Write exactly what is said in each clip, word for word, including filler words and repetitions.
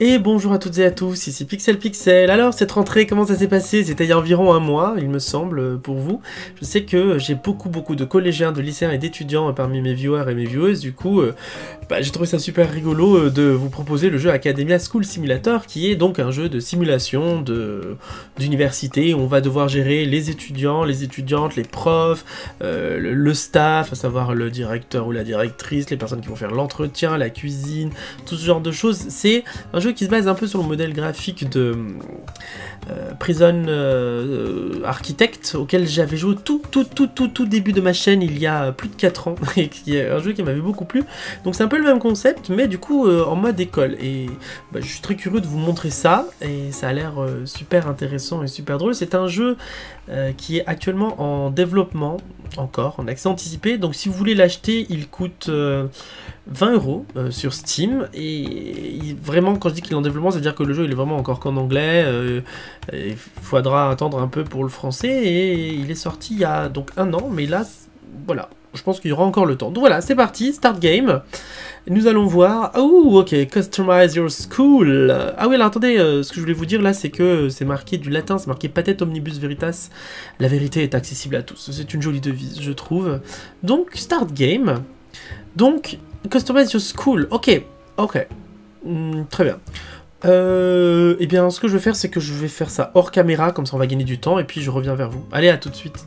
Et bonjour à toutes et à tous, ici Pixel Pixel. Alors cette rentrée, comment ça s'est passé? C'était il y a environ un mois, il me semble, pour vous. Je sais que j'ai beaucoup beaucoup de collégiens, de lycéens et d'étudiants parmi mes viewers et mes vieweuses. Du coup, euh, bah, j'ai trouvé ça super rigolo de vous proposer le jeu Academia School Simulator, qui est donc un jeu de simulation de d'université où on va devoir gérer les étudiants, les étudiantes, les profs, euh, le, le staff, à savoir le directeur ou la directrice, les personnes qui vont faire l'entretien, la cuisine, tout ce genre de choses. C'est un jeu qui se base un peu sur le modèle graphique de euh, Prison euh, Architect, auquel j'avais joué tout, tout, tout, tout, tout début de ma chaîne il y a plus de quatre ans, et qui est un jeu qui m'avait beaucoup plu. Donc c'est un peu le même concept, mais du coup euh, en mode école. Et bah, je suis très curieux de vous montrer ça, et ça a l'air euh, super intéressant et super drôle. C'est un jeu euh, qui est actuellement en développement, encore, en accès anticipé. Donc si vous voulez l'acheter, il coûte euh, vingt euros euh, sur Steam, et il, vraiment quand je dis qu'il est en développement, c'est à dire que le jeu il est vraiment encore qu'en anglais, euh, il faudra attendre un peu pour le français, et il est sorti il y a donc un an, mais là, voilà, je pense qu'il y aura encore le temps. Donc voilà, c'est parti, start game. Nous allons voir... Oh, ok, customize your school. Ah oui, alors attendez, euh, ce que je voulais vous dire là, c'est que c'est marqué du latin, c'est marqué Patet Omnibus Veritas. La vérité est accessible à tous. C'est une jolie devise, je trouve. Donc, start game. Donc, customize your school. Ok, ok. Mm, très bien. Euh, eh bien, ce que je vais faire, c'est que je vais faire ça hors caméra, comme ça on va gagner du temps, et puis je reviens vers vous. Allez, à tout de suite.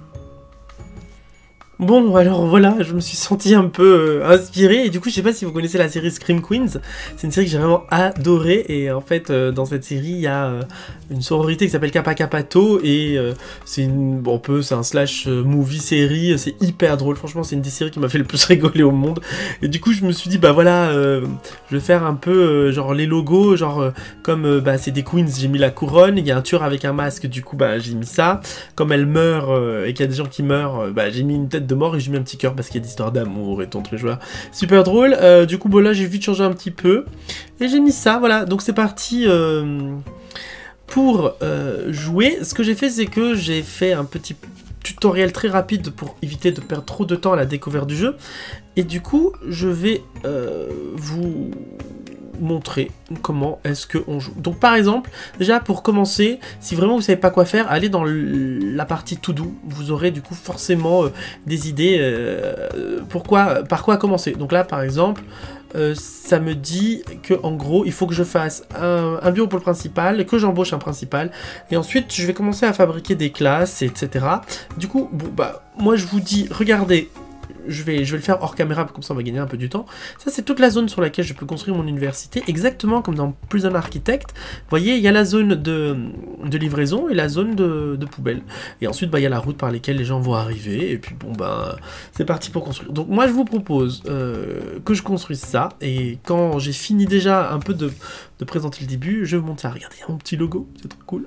Bon, alors voilà, je me suis senti un peu euh, inspiré, et du coup, je sais pas si vous connaissez la série Scream Queens, c'est une série que j'ai vraiment adorée, et en fait, euh, dans cette série, il y a euh, une sororité qui s'appelle Kappa Kappa Tau, et euh, c'est une, bon, un peu, c'est un slash euh, movie série, c'est hyper drôle, franchement, c'est une des séries qui m'a fait le plus rigoler au monde, et du coup, je me suis dit, bah voilà, euh, je vais faire un peu, euh, genre, les logos, genre, euh, comme, euh, bah, c'est des queens, j'ai mis la couronne, il y a un tueur avec un masque, du coup, bah, j'ai mis ça, comme elle meurt, euh, et qu'il y a des gens qui meurent, euh, bah, j'ai mis une tête de mort et j'ai mis un petit cœur parce qu'il y a des histoires d'amour et ton très joie. Super drôle. Euh, du coup, bon là, j'ai vite changé un petit peu. Et j'ai mis ça, voilà. Donc c'est parti euh, pour euh, jouer. Ce que j'ai fait, c'est que j'ai fait un petit tutoriel très rapide pour éviter de perdre trop de temps à la découverte du jeu. Et du coup, je vais euh, vous montrer comment est-ce qu'on joue. Donc par exemple, déjà pour commencer, si vraiment vous savez pas quoi faire, allez dans la partie to do, vous aurez du coup forcément euh, des idées euh, pourquoi, par quoi commencer. Donc là par exemple, euh, ça me dit que en gros il faut que je fasse un, un bureau pour le principal, que j'embauche un principal, et ensuite je vais commencer à fabriquer des classes, et cetera. Du coup, bon bah moi je vous dis, regardez, Je vais, je vais le faire hors caméra, comme ça on va gagner un peu du temps. Ça c'est toute la zone sur laquelle je peux construire mon université, exactement comme dans Prison Architect. Vous voyez, il y a la zone de, de livraison et la zone de, de poubelle. Et ensuite, bah, il y a la route par laquelle les gens vont arriver. Et puis bon, bah, c'est parti pour construire. Donc moi je vous propose euh, que je construise ça. Et quand j'ai fini déjà un peu de, de présenter le début, je vais vous montrer. Regardez, il y a mon petit logo, c'est trop cool.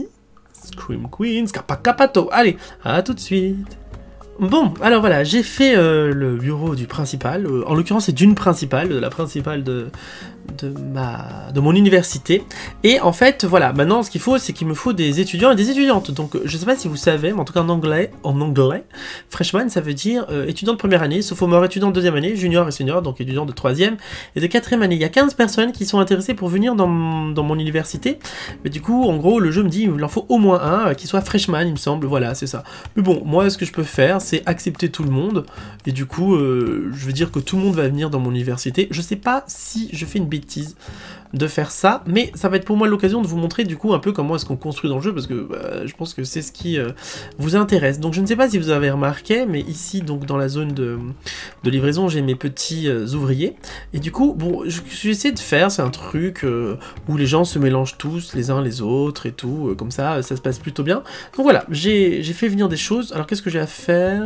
Scream Queens, Kappa Kappa Tau. Allez, à tout de suite. Bon, alors voilà, j'ai fait euh, le bureau du principal, euh, en l'occurrence c'est d'une principale, de la principale de, de, ma, de mon université, et en fait, voilà, maintenant ce qu'il faut, c'est qu'il me faut des étudiants et des étudiantes, donc je sais pas si vous savez, mais en tout cas en anglais, en anglais, freshman ça veut dire euh, étudiant de première année, sophomore étudiant de deuxième année, junior et senior, donc étudiant de troisième et de quatrième année. Il y a quinze personnes qui sont intéressées pour venir dans, dans mon université, mais du coup, en gros, le jeu me dit, il en faut au moins un euh, qui soit freshman, il me semble, voilà, c'est ça. Mais bon, moi, ce que je peux faire, c'est accepter tout le monde, et du coup euh, je veux dire que tout le monde va venir dans mon université. Je sais pas si je fais une bêtise de faire ça, mais ça va être pour moi l'occasion de vous montrer du coup un peu comment est-ce qu'on construit dans le jeu, parce que bah, je pense que c'est ce qui euh, vous intéresse. Donc je ne sais pas si vous avez remarqué, mais ici donc dans la zone de, de livraison, j'ai mes petits euh, ouvriers, et du coup bon, je, je vais essayer de faire, c'est un truc euh, où les gens se mélangent tous les uns les autres et tout, euh, comme ça ça se passe plutôt bien. Donc voilà, j'ai fait venir des choses. Alors qu'est-ce que j'ai à faire?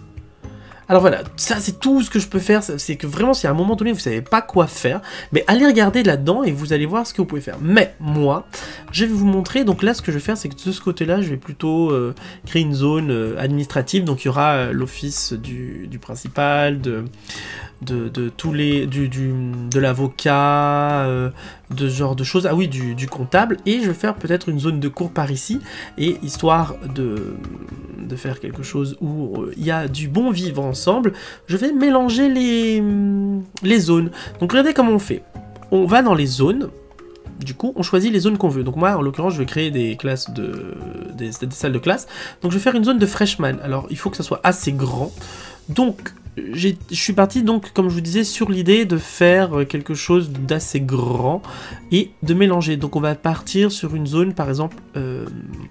Alors voilà, ça c'est tout ce que je peux faire, c'est que vraiment si à un moment donné vous savez pas quoi faire, mais allez regarder là-dedans et vous allez voir ce que vous pouvez faire. Mais moi, je vais vous montrer, donc là ce que je vais faire c'est que de ce côté-là, je vais plutôt euh, créer une zone euh, administrative, donc il y aura euh, l'office du, du principal, de... De, de tous les du, du de l'avocat, euh, de ce genre de choses, ah oui du, du comptable, et je vais faire peut-être une zone de cours par ici, et histoire de, de faire quelque chose où il y a du bon vivre ensemble, je vais mélanger les, les zones. Donc regardez comment on fait, on va dans les zones, Du coup, on choisit les zones qu'on veut. Donc moi, en l'occurrence, je vais créer des classes de... Des, des salles de classe. Donc je vais faire une zone de freshman. Alors, il faut que ça soit assez grand. Donc, je suis parti, donc, comme je vous disais, sur l'idée de faire quelque chose d'assez grand et de mélanger. Donc on va partir sur une zone, par exemple... Euh,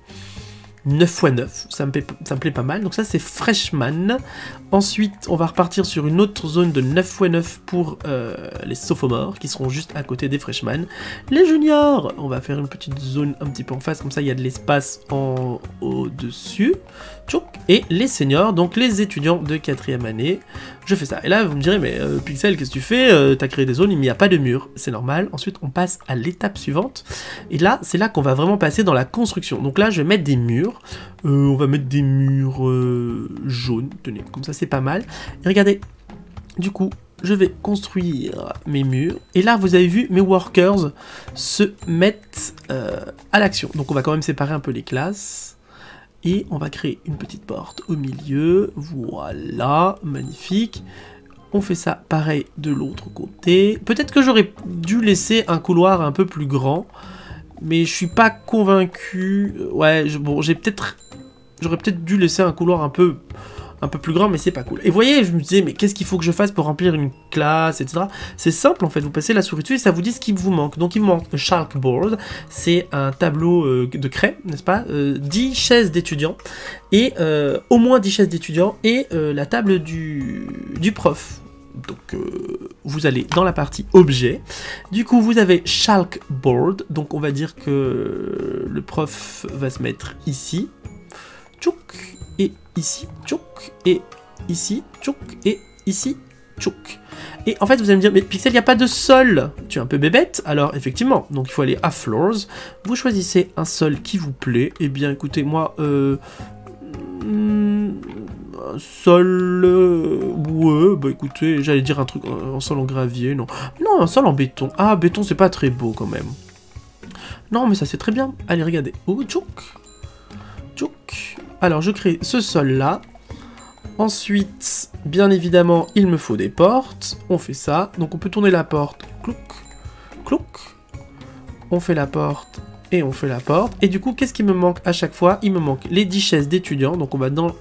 neuf fois neuf, ça me, plaît, ça me plaît pas mal, donc ça c'est freshman. Ensuite on va repartir sur une autre zone de neuf fois neuf pour euh, les sophomores qui seront juste à côté des freshmen. Les juniors, on va faire une petite zone un petit peu en face, comme ça il y a de l'espace en au-dessus. Et les seniors, donc les étudiants de quatrième année, je fais ça. Et là vous me direz, mais euh, Pixel, qu'est-ce que tu fais euh, T'as créé des zones, il n'y a pas de mur, c'est normal. Ensuite on passe à l'étape suivante, et là c'est là qu'on va vraiment passer dans la construction. Donc là je vais mettre des murs, euh, on va mettre des murs euh, jaunes, tenez, comme ça c'est pas mal. Et regardez, du coup je vais construire mes murs, et là vous avez vu mes workers se mettent euh, à l'action. Donc on va quand même séparer un peu les classes. Et on va créer une petite porte au milieu, voilà, magnifique. On fait ça pareil de l'autre côté. Peut-être que j'aurais dû laisser un couloir un peu plus grand, mais je suis pas convaincu. Ouais, je, bon, j'ai peut-être, j'aurais peut-être dû laisser un couloir un peu, un peu plus grand, mais c'est pas cool. Et vous voyez, je me disais, mais qu'est-ce qu'il faut que je fasse pour remplir une classe, et cetera. C'est simple en fait, vous passez la souris dessus et ça vous dit ce qui vous manque. Donc il me manque un chalkboard, c'est un tableau euh, de craie, n'est-ce pas, euh, dix chaises d'étudiants, et euh, au moins dix chaises d'étudiants, et euh, la table du, du prof. Donc euh, vous allez dans la partie objet, du coup vous avez chalkboard, donc on va dire que le prof va se mettre ici, tchouk, et ici, tchouk, et ici, tchouk, et ici, tchouk. Et en fait, vous allez me dire, mais Pixel, il n'y a pas de sol. Tu es un peu bébête. Alors, effectivement, donc il faut aller à Floors. Vous choisissez un sol qui vous plaît. Eh bien, écoutez, moi, euh, un sol... Euh, ouais, bah écoutez, j'allais dire un truc, un sol en gravier, non. Non, un sol en béton. Ah, béton, c'est pas très beau, quand même. Non, mais ça, c'est très bien. Allez, regardez. Oh, tchouk. Tchouk. Alors, je crée ce sol-là. Ensuite, bien évidemment, il me faut des portes. On fait ça. Donc, on peut tourner la porte. Clouc, clouc. On fait la porte et on fait la porte. Et du coup, qu'est-ce qui me manque à chaque fois? Il me manque les dix chaises d'étudiants. Donc, on va dans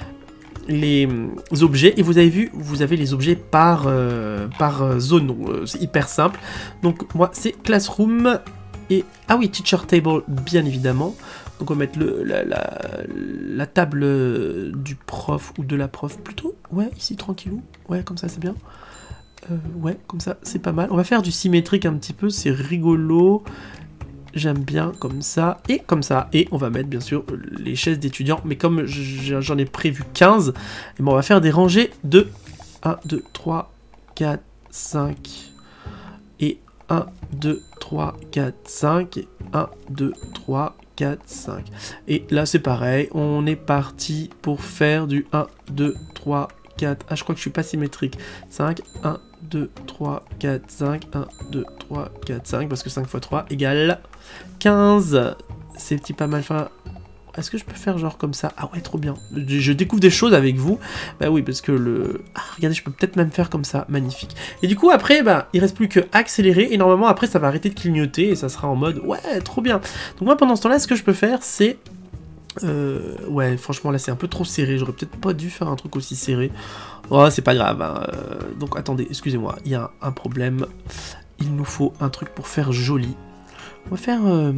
les objets. Et vous avez vu, vous avez les objets par, euh, par zone. Euh, c'est hyper simple. Donc, moi, c'est Classroom. Et, ah oui, Teacher Table, bien évidemment. Donc on va mettre le, la, la, la table du prof ou de la prof plutôt. Ouais, ici, tranquillou. Ouais, comme ça, c'est bien. Euh, ouais, comme ça, c'est pas mal. On va faire du symétrique un petit peu, c'est rigolo. J'aime bien comme ça et comme ça. Et on va mettre, bien sûr, les chaises d'étudiants. Mais comme j'en ai prévu quinze, et ben on va faire des rangées de un, deux, trois, quatre, cinq. Et un, deux, trois, quatre, cinq. Et un, deux, trois, quatre, cinq. Et là, c'est pareil. On est parti pour faire du un, deux, trois, quatre. Ah, je crois que je suis pas symétrique. cinq, un, deux, trois, quatre, cinq. un, deux, trois, quatre, cinq. Parce que cinq fois trois égale quinze. C'est petit pas mal. Enfin, est-ce que je peux faire genre comme ça? Ah ouais, trop bien. Je, je découvre des choses avec vous. Bah oui, parce que le... Ah, regardez, je peux peut-être même faire comme ça. Magnifique. Et du coup, après, bah, il reste plus que accélérer. Et normalement, après, ça va arrêter de clignoter. Et ça sera en mode, ouais, trop bien. Donc moi, pendant ce temps-là, ce que je peux faire, c'est... Euh, ouais, franchement, là, c'est un peu trop serré. J'aurais peut-être pas dû faire un truc aussi serré. Oh, c'est pas grave. Hein. Euh, donc, attendez, excusez-moi. Il y a un, un problème. Il nous faut un truc pour faire joli. On va faire... Euh...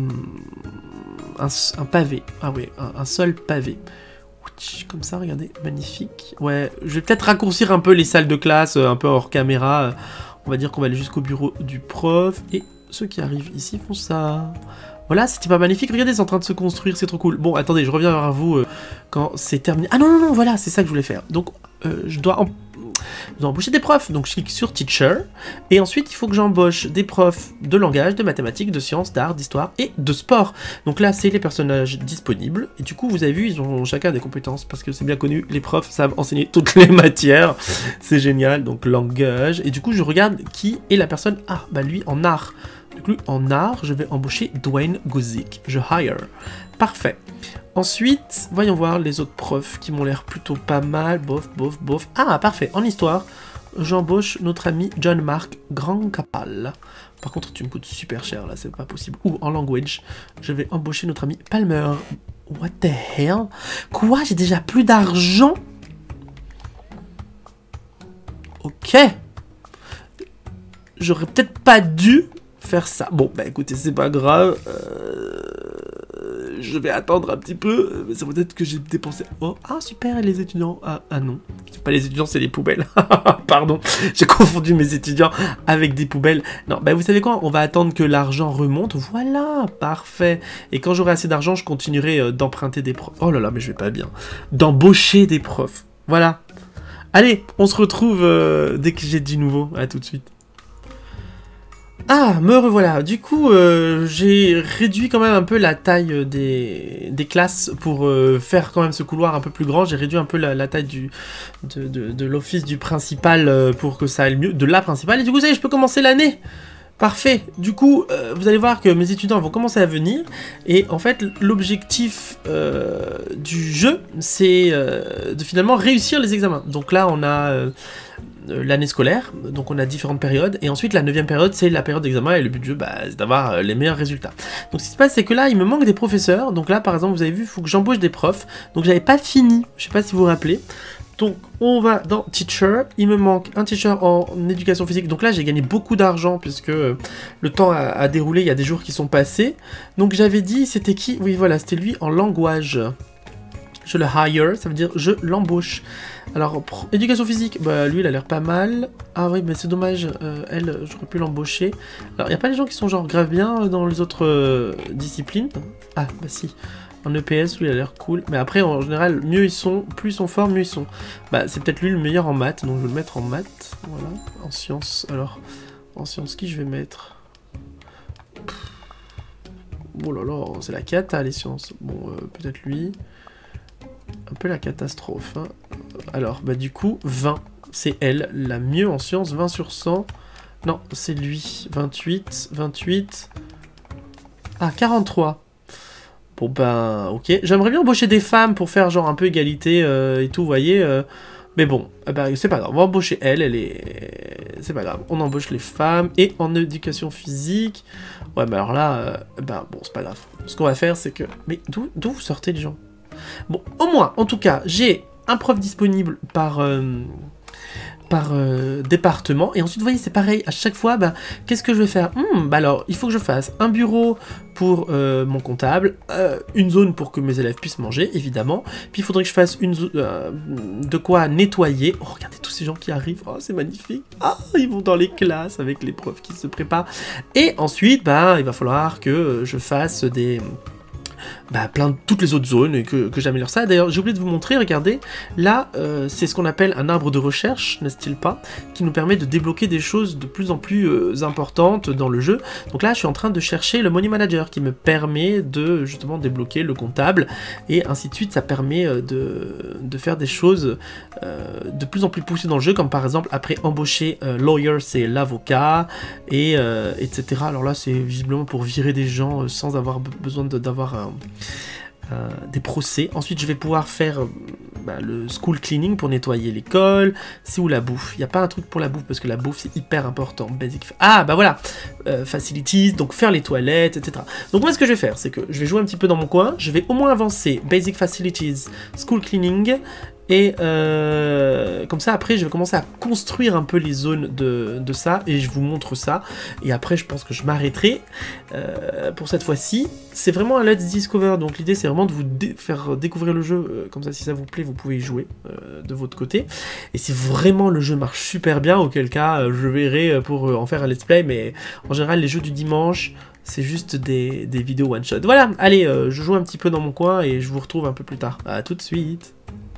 Un, un pavé, ah ouais, un, un sol pavé. Comme ça, regardez, magnifique. Ouais, je vais peut-être raccourcir un peu les salles de classe, un peu hors caméra. On va dire qu'on va aller jusqu'au bureau du prof. Et ceux qui arrivent ici font ça. Voilà, c'était pas magnifique. Regardez, c'est en train de se construire, c'est trop cool. Bon, attendez, je reviens vers vous euh, quand c'est terminé. Ah non, non, non, voilà, c'est ça que je voulais faire. Donc, euh, je dois... En... Je dois embaucher des profs, donc je clique sur Teacher, et ensuite il faut que j'embauche des profs de langage, de mathématiques, de sciences, d'art, d'histoire et de sport. Donc là c'est les personnages disponibles, et du coup vous avez vu, ils ont chacun des compétences, parce que c'est bien connu, les profs savent enseigner toutes les matières, c'est génial, donc langage, et du coup je regarde qui est la personne, ah bah lui en art. Du coup en art, je vais embaucher Dwayne Gozik, je hire, parfait. Ensuite, voyons voir les autres profs qui m'ont l'air plutôt pas mal. Bof, bof, bof. Ah, parfait. En histoire, j'embauche notre ami John Mark Grand Capal. Par contre, tu me coûtes super cher, là, c'est pas possible. Ou en language, je vais embaucher notre ami Palmer. What the hell? Quoi? J'ai déjà plus d'argent? Ok. J'aurais peut-être pas dû faire ça. Bon, bah écoutez, c'est pas grave. Euh... Je vais attendre un petit peu. Mais c'est peut-être que j'ai dépensé... Oh, ah super, les étudiants. Ah, ah non. C'est pas les étudiants, c'est les poubelles. Pardon, j'ai confondu mes étudiants avec des poubelles. Non, bah vous savez quoi? On va attendre que l'argent remonte. Voilà, parfait. Et quand j'aurai assez d'argent, je continuerai euh, d'emprunter des profs. Oh là là, mais je vais pas bien. D'embaucher des profs. Voilà. Allez, on se retrouve euh, dès que j'ai du nouveau. À tout de suite. Ah, me revoilà. Du coup, euh, j'ai réduit quand même un peu la taille des, des classes pour euh, faire quand même ce couloir un peu plus grand. J'ai réduit un peu la, la taille du, de, de, de l'office du principal euh, pour que ça aille mieux. De la principale. Et du coup, ça y est, je peux commencer l'année. Parfait. Du coup, euh, vous allez voir que mes étudiants vont commencer à venir. Et en fait, l'objectif euh, du jeu, c'est euh, de finalement réussir les examens. Donc là, on a... Euh, l'année scolaire, donc on a différentes périodes, et ensuite la neuvième période c'est la période d'examen, et le but du jeu bah, c'est d'avoir les meilleurs résultats. Donc ce qui se passe c'est que là il me manque des professeurs, donc là par exemple vous avez vu il faut que j'embauche des profs, donc j'avais pas fini, je sais pas si vous vous rappelez, donc on va dans Teacher, il me manque un teacher en éducation physique, donc là j'ai gagné beaucoup d'argent puisque le temps a, a déroulé, il y a des jours qui sont passés, donc j'avais dit c'était qui, oui voilà c'était lui en language. Je le hire, ça veut dire je l'embauche. Alors, éducation physique, bah lui il a l'air pas mal. Ah oui, mais c'est dommage, euh, elle, j'aurais pu l'embaucher. Alors, il n'y a pas des gens qui sont genre grave bien dans les autres euh, disciplines? Ah, bah si. En E P S, lui il a l'air cool. Mais après, en général, mieux ils sont, plus ils sont forts, mieux ils sont. Bah, c'est peut-être lui le meilleur en maths, donc je vais le mettre en maths. Voilà, en sciences. Alors, en sciences, qui je vais mettre? Oh là là, c'est la cata les sciences. Bon, euh, peut-être lui. Un peu la catastrophe. Hein. Alors, bah du coup, vingt. C'est elle, la mieux en sciences, vingt sur cent. Non, c'est lui. vingt-huit, vingt-huit. Ah, quarante-trois. Bon, ben, ok. J'aimerais bien embaucher des femmes pour faire genre un peu égalité euh, et tout, vous voyez. Euh... Mais bon, eh ben, c'est pas grave. On va embaucher elle, elle est... C'est pas grave. On embauche les femmes. Et en éducation physique... Ouais, mais alors là, euh, ben bon, c'est pas grave. Ce qu'on va faire, c'est que... Mais d'où d'où vous sortez les gens? Bon, au moins, en tout cas, j'ai un prof disponible par, euh, par euh, département. Et ensuite, vous voyez, c'est pareil. À chaque fois, bah, qu'est-ce que je vais faire? hmm, bah alors, il faut que je fasse un bureau pour euh, mon comptable, euh, une zone pour que mes élèves puissent manger, évidemment. Puis, il faudrait que je fasse une euh, de quoi nettoyer. Oh, regardez tous ces gens qui arrivent. Oh, c'est magnifique. Ah, ils vont dans les classes avec les profs qui se préparent. Et ensuite, bah, il va falloir que je fasse des... Bah, plein de toutes les autres zones et que, que j'améliore ça. D'ailleurs, j'ai oublié de vous montrer, regardez, là, euh, c'est ce qu'on appelle un arbre de recherche, n'est-ce-t-il pas, qui nous permet de débloquer des choses de plus en plus euh, importantes dans le jeu. Donc là, je suis en train de chercher le Money Manager qui me permet de, justement, débloquer le comptable et ainsi de suite. Ça permet euh, de, de faire des choses euh, de plus en plus poussées dans le jeu, comme par exemple, après embaucher euh, lawyer, c'est l'avocat, et euh, et cetera. Alors là, c'est visiblement pour virer des gens euh, sans avoir besoin d'avoir un... Euh, des procès. Ensuite, je vais pouvoir faire euh, bah, le school cleaning pour nettoyer l'école. C'est où la bouffe? Il n'y a pas un truc pour la bouffe parce que la bouffe c'est hyper important. Basic... Ah bah voilà, euh, facilities, donc faire les toilettes, et cetera. Donc moi ce que je vais faire, c'est que je vais jouer un petit peu dans mon coin. Je vais au moins avancer basic facilities, school cleaning. Et euh, comme ça, après, je vais commencer à construire un peu les zones de, de ça, et je vous montre ça. Et après, je pense que je m'arrêterai euh, pour cette fois-ci. C'est vraiment un Let's Discover, donc l'idée, c'est vraiment de vous dé faire découvrir le jeu. Euh, comme ça, si ça vous plaît, vous pouvez y jouer euh, de votre côté. Et si vraiment le jeu marche super bien, auquel cas, euh, je verrai pour euh, en faire un let's play. Mais en général, les jeux du dimanche... c'est juste des, des vidéos one-shot. Voilà, allez, euh, je joue un petit peu dans mon coin, et je vous retrouve un peu plus tard. À tout de suite.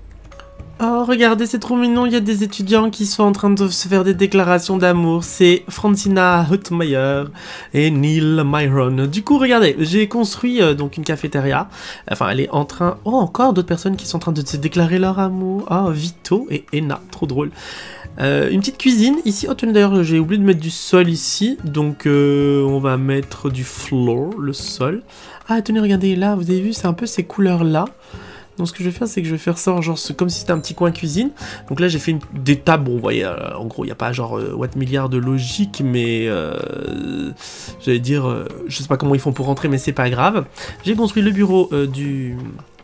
Oh, regardez, c'est trop mignon, il y a des étudiants qui sont en train de se faire des déclarations d'amour. C'est Francina Huttmeyer et Neil Myron. Du coup, regardez, j'ai construit euh, donc une cafétéria. Enfin, elle est en train... Oh, encore d'autres personnes qui sont en train de se déclarer leur amour. Oh, Vito et Enna, trop drôle. Euh, une petite cuisine, ici. Oh, tenez, d'ailleurs, j'ai oublié de mettre du sol ici. Donc, euh, on va mettre du floor, le sol. Ah, tenez, regardez, là, vous avez vu, c'est un peu ces couleurs-là. Donc ce que je vais faire, c'est que je vais faire ça genre comme si c'était un petit coin cuisine. Donc là j'ai fait une, des tables, bon vous voyez, euh, en gros il n'y a pas genre euh, what milliard de logique, mais euh, j'allais dire, euh, je sais pas comment ils font pour rentrer, mais c'est pas grave. J'ai construit le bureau euh, du...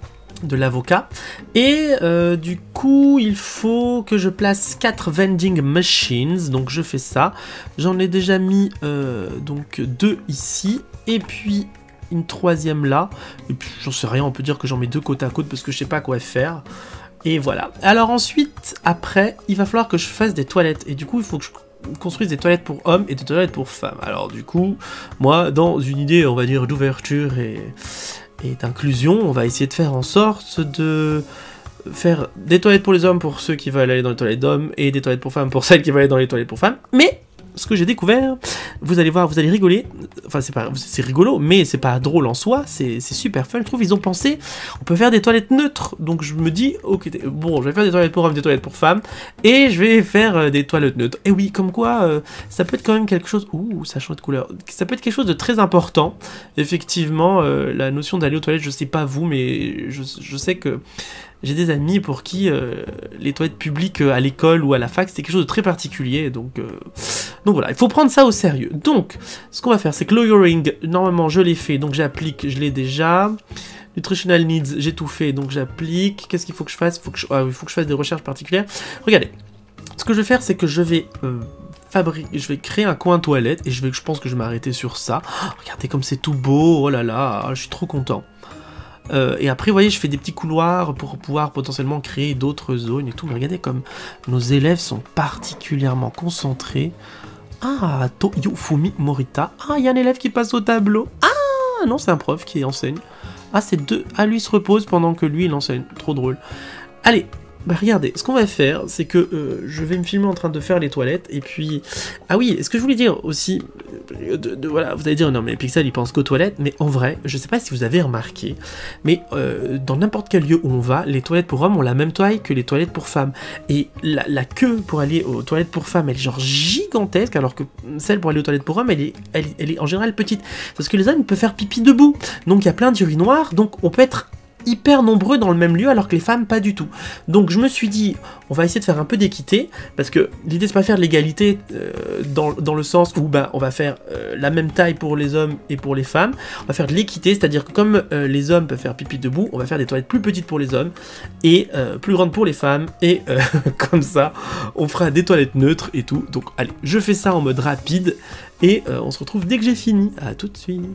de l'avocat, et euh, du coup il faut que je place quatre vending machines, donc je fais ça. J'en ai déjà mis euh, donc deux ici, et puis une troisième là, et puis j'en sais rien, on peut dire que j'en mets deux côte à côte parce que je sais pas quoi faire. Et voilà. Alors ensuite, après, il va falloir que je fasse des toilettes, et du coup il faut que je construise des toilettes pour hommes et des toilettes pour femmes. Alors du coup, moi, dans une idée, on va dire, d'ouverture et, et d'inclusion, on va essayer de faire en sorte de faire des toilettes pour les hommes pour ceux qui veulent aller dans les toilettes d'hommes, et des toilettes pour femmes pour celles qui veulent aller dans les toilettes pour femmes. Mais ce que j'ai découvert, vous allez voir, vous allez rigoler, enfin c'est pas, c'est rigolo, mais c'est pas drôle en soi, c'est super fun, je trouve. Ils ont pensé, on peut faire des toilettes neutres, donc je me dis, ok, bon, je vais faire des toilettes pour hommes, des toilettes pour femmes, et je vais faire euh, des toilettes neutres. Et oui, comme quoi, euh, ça peut être quand même quelque chose, ouh, ça change de couleur, ça peut être quelque chose de très important. Effectivement, euh, la notion d'aller aux toilettes, je sais pas vous, mais je, je sais que j'ai des amis pour qui euh, les toilettes publiques euh, à l'école ou à la fac, c'était quelque chose de très particulier, donc, euh... donc voilà, il faut prendre ça au sérieux. Donc, ce qu'on va faire, c'est que lawyering, normalement je l'ai fait, donc j'applique, je l'ai déjà. Nutritional needs, j'ai tout fait, donc j'applique. Qu'est-ce qu'il faut que je fasse? Il faut que je... Ah, il faut que je fasse des recherches particulières. Regardez, ce que je vais faire, c'est que je vais... Euh... fabriquer, je vais créer un coin toilette, et je, vais, je pense que je vais m'arrêter sur ça. Oh, regardez comme c'est tout beau, oh là là, je suis trop content. Euh, et après, vous voyez, je fais des petits couloirs pour pouvoir potentiellement créer d'autres zones et tout. Mais regardez comme nos élèves sont particulièrement concentrés. Ah, Toyofumi Morita. Ah, il y a un élève qui passe au tableau. Ah, non, c'est un prof qui enseigne. Ah, c'est deux. Ah, lui se repose pendant que lui, il enseigne. Trop drôle. Allez. Bah regardez, ce qu'on va faire, c'est que euh, je vais me filmer en train de faire les toilettes, et puis... Ah oui, ce que je voulais dire aussi, de, de, voilà, vous allez dire, non mais Pixel il pense qu'aux toilettes, mais en vrai, je sais pas si vous avez remarqué, mais euh, dans n'importe quel lieu où on va, les toilettes pour hommes ont la même taille que les toilettes pour femmes, et la, la queue pour aller aux toilettes pour femmes, elle est genre gigantesque, alors que celle pour aller aux toilettes pour hommes, elle est, elle, elle est en général petite, parce que les hommes ils peuvent faire pipi debout, donc il y a plein d'urinoirs, donc on peut être hyper nombreux dans le même lieu, alors que les femmes pas du tout. Donc je me suis dit, on va essayer de faire un peu d'équité, parce que l'idée c'est pas faire de l'égalité euh, dans, dans le sens où bah, on va faire euh, la même taille pour les hommes et pour les femmes, on va faire de l'équité, c'est-à-dire que comme euh, les hommes peuvent faire pipi debout, on va faire des toilettes plus petites pour les hommes, et euh, plus grandes pour les femmes, et euh, comme ça, on fera des toilettes neutres et tout. Donc allez, je fais ça en mode rapide, et euh, on se retrouve dès que j'ai fini. À tout de suite.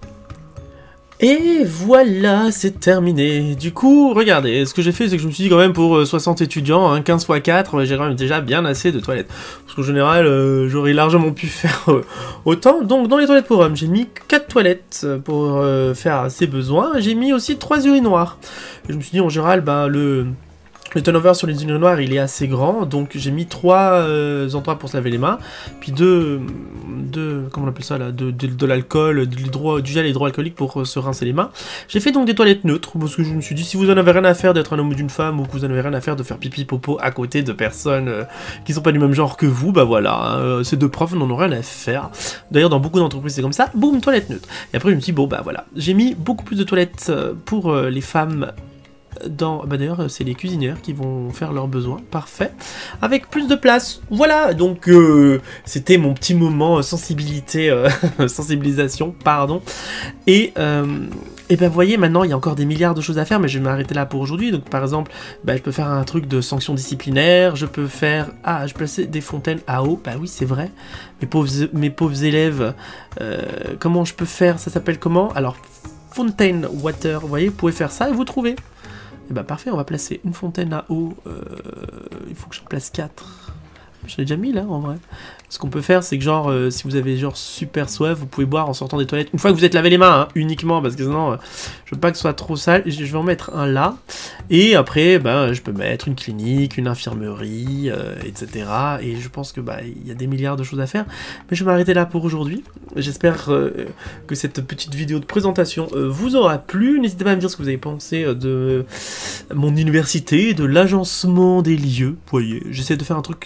Et voilà, c'est terminé. Du coup, regardez, ce que j'ai fait, c'est que je me suis dit quand même pour euh, soixante étudiants, hein, quinze fois quatre, j'ai quand même déjà bien assez de toilettes. Parce qu'en général, euh, j'aurais largement pu faire euh, autant. Donc, dans les toilettes pour hommes, j'ai mis quatre toilettes pour euh, faire ses besoins. J'ai mis aussi trois urinoirs. Et je me suis dit, en général, ben, le... Le turnover sur les urinoirs, il est assez grand, donc j'ai mis trois euh, endroits pour se laver les mains, puis deux, deux comment on appelle ça là, de, de, de l'alcool, de l'hydro, du gel hydroalcoolique pour euh, se rincer les mains. J'ai fait donc des toilettes neutres, parce que je me suis dit, si vous en avez rien à faire d'être un homme ou d'une femme, ou que vous en avez rien à faire de faire pipi popo à côté de personnes euh, qui sont pas du même genre que vous, bah voilà, euh, ces deux profs n'en ont rien à faire. D'ailleurs, dans beaucoup d'entreprises, c'est comme ça, boum, toilettes neutres. Et après, je me suis dit, bon bah voilà, j'ai mis beaucoup plus de toilettes pour euh, les femmes. Dans... Bah d'ailleurs c'est les cuisinières qui vont faire leurs besoins, parfait, avec plus de place, voilà, donc euh, c'était mon petit moment euh, sensibilité, euh, sensibilisation, pardon, et, euh, et ben vous voyez, maintenant il y a encore des milliards de choses à faire, mais je vais m'arrêter là pour aujourd'hui. Donc par exemple, bah, je peux faire un truc de sanction disciplinaire, je peux faire, ah, je peux placer des fontaines à eau, bah oui c'est vrai, mes pauvres, mes pauvres élèves, euh, comment je peux faire, ça s'appelle comment, alors, fountain water, vous voyez, vous pouvez faire ça et vous trouvez. Et bah parfait, on va placer une fontaine à eau, euh, il faut que j'en place quatre. J'en ai déjà mis là en vrai. Ce qu'on peut faire, c'est que genre, euh, si vous avez genre super soif, vous pouvez boire en sortant des toilettes. Une fois que vous êtes lavé les mains, hein, uniquement, parce que sinon, euh, je veux pas que ce soit trop sale. Je vais en mettre un là. Et après, ben, je peux mettre une clinique, une infirmerie, euh, et cetera. Et je pense que bah, il y a des milliards de choses à faire. Mais je vais m'arrêter là pour aujourd'hui. J'espère euh, que cette petite vidéo de présentation euh, vous aura plu. N'hésitez pas à me dire ce que vous avez pensé euh, de mon université, de l'agencement des lieux. Vous voyez, j'essaie de faire un truc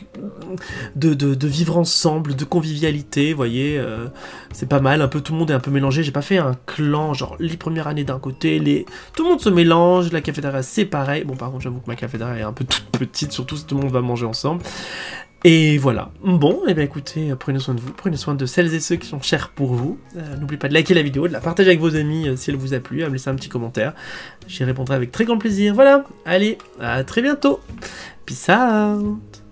de, de, de vivre ensemble, de convivialité, vous voyez, euh, c'est pas mal, un peu tout le monde est un peu mélangé, j'ai pas fait un clan, genre les premières années d'un côté, les... tout le monde se mélange, la cafétéria c'est pareil, bon par contre j'avoue que ma cafétéria est un peu toute petite, surtout si tout le monde va manger ensemble, et voilà. Bon, et eh bien écoutez, prenez soin de vous, prenez soin de celles et ceux qui sont chers pour vous, euh, n'oubliez pas de liker la vidéo, de la partager avec vos amis euh, si elle vous a plu, à me laisser un petit commentaire, j'y répondrai avec très grand plaisir, voilà, allez, à très bientôt, peace out.